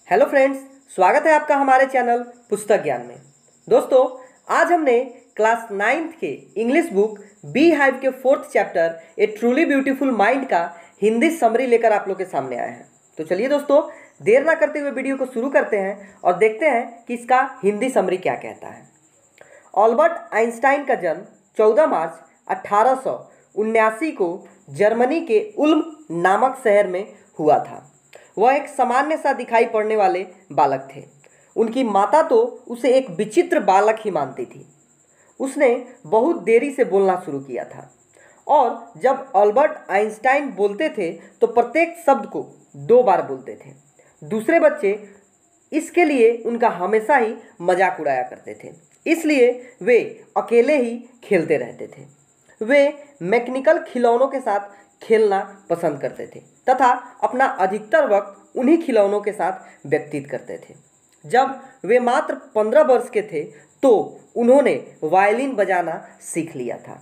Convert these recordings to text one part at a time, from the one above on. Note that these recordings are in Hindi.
हेलो फ्रेंड्स, स्वागत है आपका हमारे चैनल पुस्तक ज्ञान में। दोस्तों, आज हमने क्लास 9th के इंग्लिश बुक बी हाइव के 4th chapter a truly beautiful mind का हिंदी समरी लेकर आप लोग के सामने आए हैं। तो चलिए दोस्तों, देर ना करते हुए वीडियो को शुरू करते हैं और देखते हैं कि इसका हिंदी समरी क्या कहता है। अल्बर्ट आइंस्टाइन का जन्म 14 मार्च 1879 को जर्मनी के उल्म नामक शहर में हुआ था। वह एक सामान्य सा दिखाई पड़ने वाले बालक थे। उनकी माता तो उसे एक विचित्र बालक ही मानती थी। उसने बहुत देरी से बोलना शुरू किया था और जब अल्बर्ट आइंस्टाइन बोलते थे तो प्रत्येक शब्द को 2 बार बोलते थे। दूसरे बच्चे इसके लिए उनका हमेशा ही मजाक उड़ाया करते थे, इसलिए वे अकेले ही खेलते रहते थे। वे मैकेनिकल खिलौनों के साथ खेलना पसंद करते थे तथा अपना अधिकतर वक्त उन्हीं खिलौनों के साथ व्यतीत करते थे। जब वे मात्र 15 वर्ष के थे तो उन्होंने वायलिन बजाना सीख लिया था।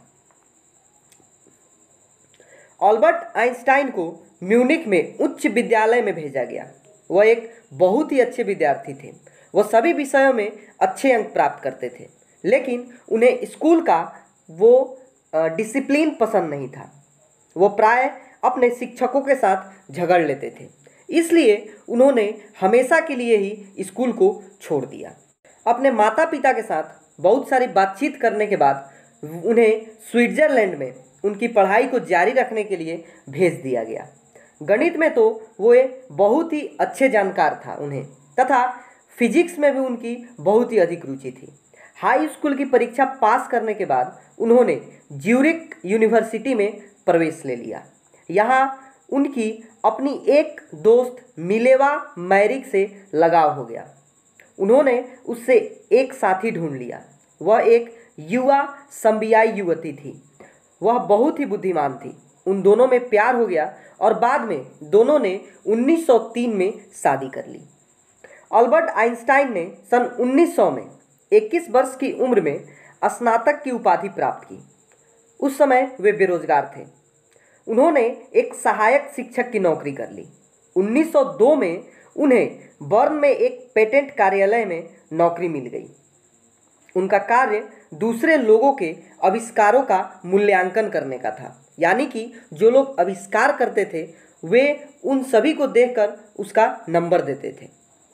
अल्बर्ट आइंस्टाइन को म्यूनिख में उच्च विद्यालय में भेजा गया। वह एक बहुत ही अच्छे विद्यार्थी थे। वह सभी विषयों में अच्छे अंक प्राप्त करते थे, लेकिन उन्हें स्कूल का वो डिसिप्लिन पसंद नहीं था। वो प्राय अपने शिक्षकों के साथ झगड़ लेते थे, इसलिए उन्होंने हमेशा के लिए ही स्कूल को छोड़ दिया। अपने माता पिता के साथ बहुत सारी बातचीत करने के बाद उन्हें स्विट्जरलैंड में उनकी पढ़ाई को जारी रखने के लिए भेज दिया गया। गणित में तो वो बहुत ही अच्छे जानकार था उन्हें, तथा फिजिक्स में भी उनकी बहुत ही अधिक रुचि थी। हाई स्कूल की परीक्षा पास करने के बाद उन्होंने ज्यूरिख यूनिवर्सिटी में प्रवेश ले लिया। यहाँ उनकी अपनी एक दोस्त मिलेवा मैरिक से लगाव हो गया। उन्होंने उससे एक साथी ढूंढ लिया। वह एक युवा संबियाई युवती थी। वह बहुत ही बुद्धिमान थी। उन दोनों में प्यार हो गया और बाद में दोनों ने 1903 में शादी कर ली। अल्बर्ट आइंस्टाइन ने सन 1900 में 21 वर्ष की उम्र में स्नातक की उपाधि प्राप्त की। उस समय वे बेरोजगार थे। उन्होंने एक सहायक शिक्षक की नौकरी कर ली। 1902 में उन्हें बर्न में एक पेटेंट कार्यालय में नौकरी मिल गई। उनका कार्य दूसरे लोगों के आविष्कारों का मूल्यांकन करने का था, यानी कि जो लोग आविष्कार करते थे वे उन सभी को देखकर उसका नंबर देते थे।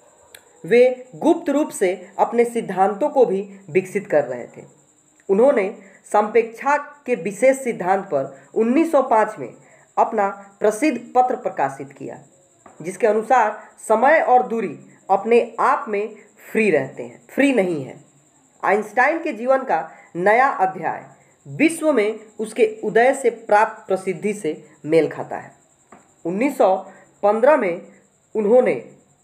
वे गुप्त रूप से अपने सिद्धांतों को भी विकसित कर रहे थे। उन्होंने संपेक्षा के विशेष सिद्धांत पर 1905 में अपना प्रसिद्ध पत्र प्रकाशित किया, जिसके अनुसार समय और दूरी अपने आप में फ्री नहीं है। आइंस्टाइन के जीवन का नया अध्याय विश्व में उसके उदय से प्राप्त प्रसिद्धि से मेल खाता है। 1915 में उन्होंने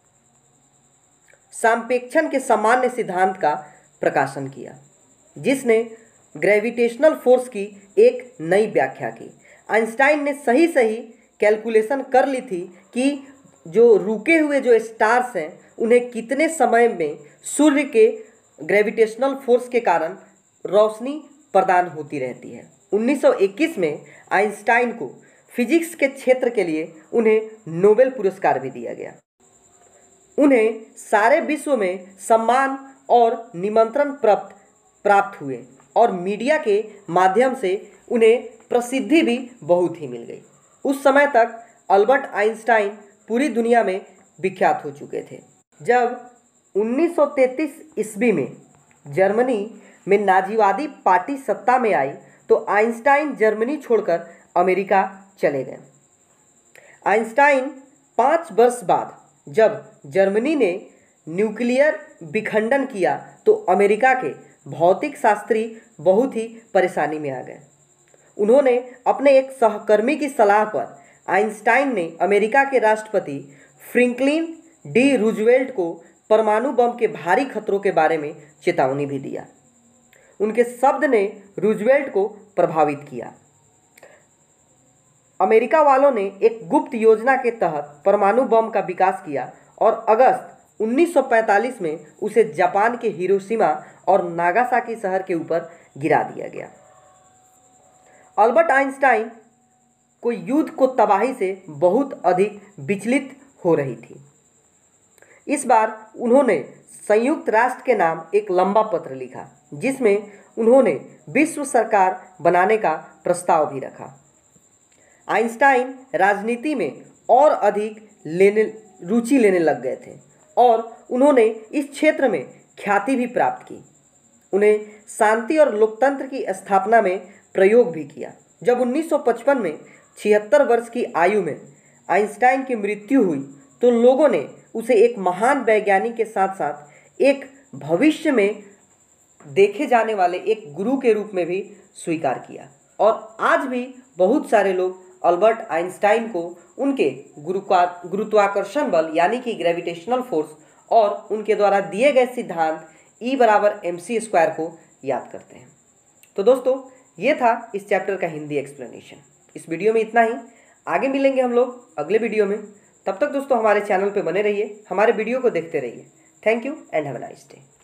संपेक्षण के सामान्य सिद्धांत का प्रकाशन किया, जिसने ग्रेविटेशनल फोर्स की एक नई व्याख्या की। आइंस्टाइन ने सही कैलकुलेशन कर ली थी कि जो रुके हुए जो स्टार्स हैं उन्हें कितने समय में सूर्य के ग्रेविटेशनल फोर्स के कारण रोशनी प्रदान होती रहती है। 1921 में आइंस्टाइन को फिजिक्स के क्षेत्र के लिए उन्हें नोबेल पुरस्कार भी दिया गया। उन्हें सारे विश्व में सम्मान और निमंत्रण प्राप्त हुए और मीडिया के माध्यम से उन्हें प्रसिद्धि भी बहुत ही मिल गई। उस समय तक अल्बर्ट आइंस्टाइन पूरी दुनिया में विख्यात हो चुके थे। जब 1933 ईस्वी में जर्मनी में नाजीवादी पार्टी सत्ता में आई तो आइंस्टाइन जर्मनी छोड़कर अमेरिका चले गए। आइंस्टाइन 5 वर्ष बाद जब जर्मनी ने न्यूक्लियर विखंडन किया तो अमेरिका के भौतिक शास्त्री बहुत ही परेशानी में आ गए। उन्होंने अपने एक सहकर्मी की सलाह पर आइंस्टाइन ने अमेरिका के राष्ट्रपति फ्रैंकलिन डी रूजवेल्ट को परमाणु बम के भारी खतरों के बारे में चेतावनी भी दिया। उनके शब्द ने रूजवेल्ट को प्रभावित किया। अमेरिका वालों ने एक गुप्त योजना के तहत परमाणु बम का विकास किया और अगस्त 1945 में उसे जापान के हिरोशिमा और नागासाकी शहर के ऊपर गिरा दिया गया। अल्बर्ट आइंस्टाइन को युद्ध को तबाही से बहुत अधिक विचलित हो रही थी। इस बार उन्होंने संयुक्त राष्ट्र के नाम एक लंबा पत्र लिखा जिसमें उन्होंने विश्व सरकार बनाने का प्रस्ताव भी रखा। आइंस्टाइन राजनीति में और अधिक रुचि लेने लग गए थे और उन्होंने इस क्षेत्र में ख्याति भी प्राप्त की। उन्हें शांति और लोकतंत्र की स्थापना में प्रयोग भी किया। जब 1955 में 76 वर्ष की आयु में आइंस्टाइन की मृत्यु हुई तो लोगों ने उसे एक महान वैज्ञानिक के साथ साथ एक भविष्य में देखे जाने वाले एक गुरु के रूप में भी स्वीकार किया। और आज भी बहुत सारे लोग अल्बर्ट आइंस्टाइन को उनके गुरुत्वाकर्षण बल यानी कि ग्रेविटेशनल फोर्स और उनके द्वारा दिए गए सिद्धांत E=mc² को याद करते हैं। तो दोस्तों, ये था इस चैप्टर का हिंदी एक्सप्लेनेशन। इस वीडियो में इतना ही। आगे मिलेंगे हम लोग अगले वीडियो में। तब तक दोस्तों हमारे चैनल पे बने रहिए, हमारे वीडियो को देखते रहिए। Thank you and have a nice day.